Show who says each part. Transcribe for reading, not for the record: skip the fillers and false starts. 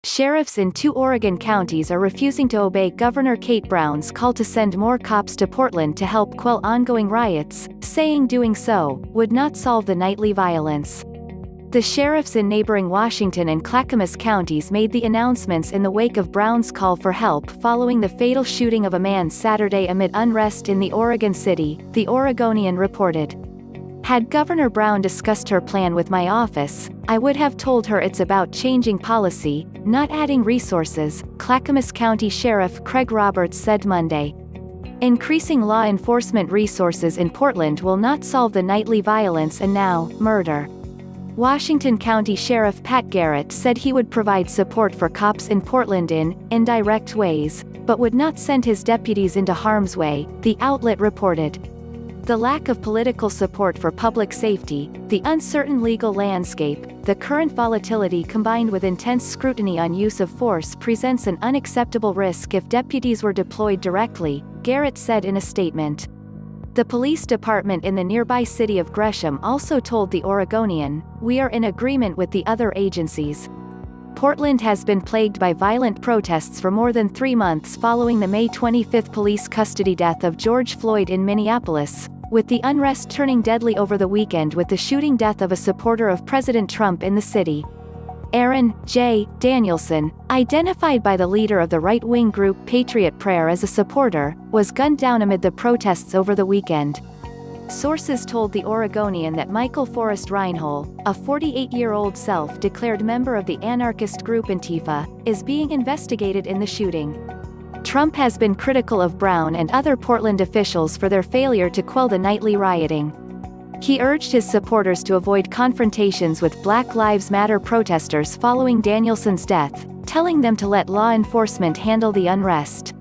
Speaker 1: Sheriffs in 2 Oregon counties are refusing to obey Governor Kate Brown's call to send more cops to Portland to help quell ongoing riots, saying doing so would not solve the nightly violence. The sheriffs in neighboring Washington and Clackamas counties made the announcements in the wake of Brown's call for help following the fatal shooting of a man Saturday amid unrest in the Oregon city, the Oregonian reported. Had Governor Brown discussed her plan with my office, I would have told her it's about changing policy, not adding resources, Clackamas County Sheriff Craig Roberts said Monday. Increasing law enforcement resources in Portland will not solve the nightly violence and now, murder. Washington County Sheriff Pat Garrett said he would provide support for cops in Portland in indirect ways, but would not send his deputies into harm's way, the outlet reported. The lack of political support for public safety, the uncertain legal landscape, the current volatility combined with intense scrutiny on use of force presents an unacceptable risk if deputies were deployed directly, Garrett said in a statement. The police department in the nearby city of Gresham also told the Oregonian, "We are in agreement with the other agencies." Portland has been plagued by violent protests for more than 3 months following the May 25 police custody death of George Floyd in Minneapolis, with the unrest turning deadly over the weekend with the shooting death of a supporter of President Trump in the city. Aaron J. Danielson, identified by the leader of the right-wing group Patriot Prayer as a supporter, was gunned down amid the protests over the weekend. Sources told the Oregonian that Michael Forrest Reinhold, a 48-year-old self-declared member of the anarchist group Antifa, is being investigated in the shooting. Trump has been critical of Brown and other Portland officials for their failure to quell the nightly rioting. He urged his supporters to avoid confrontations with Black Lives Matter protesters following Danielson's death, telling them to let law enforcement handle the unrest.